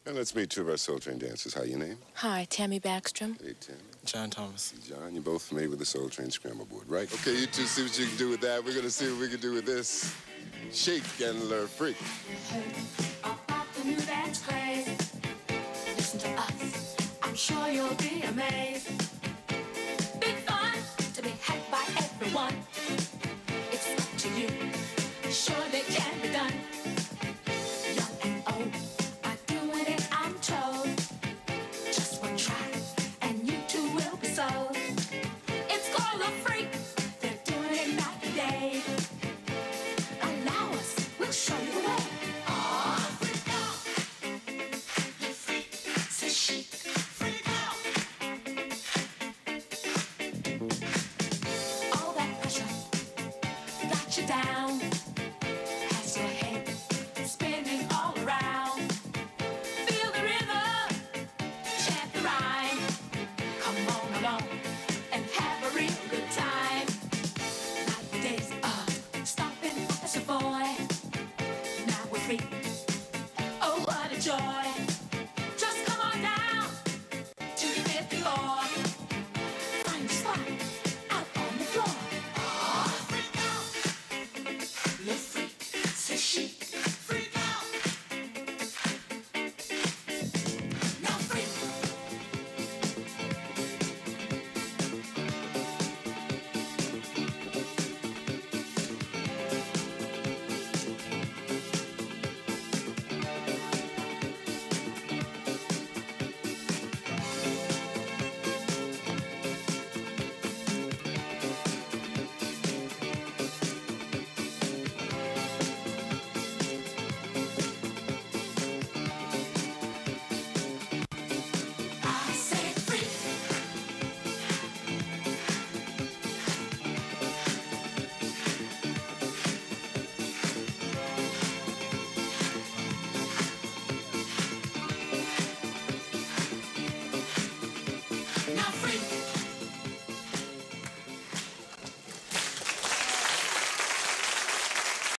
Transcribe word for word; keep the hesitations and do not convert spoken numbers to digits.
And let's meet two of our Soul Train dancers. How your name? Hi, Tammy Backstrom. Hey, Tammy. John Thomas. Hey, John, you're both familiar with the Soul Train Scramble board, right? Okay, you two see what you can do with that. We're going to see what we can do with this. Shake and learn freak. About the new dance craze. Listen to us. I'm sure you'll be amazed.